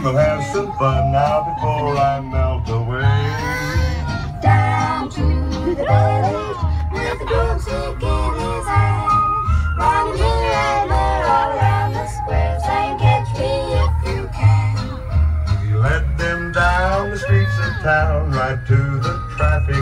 We'll have some fun now before I melt away. Down to the village with the broomstick in his hand, running here and there all around the square, saying, catch me if you can. He led them down the streets of town, right to the traffic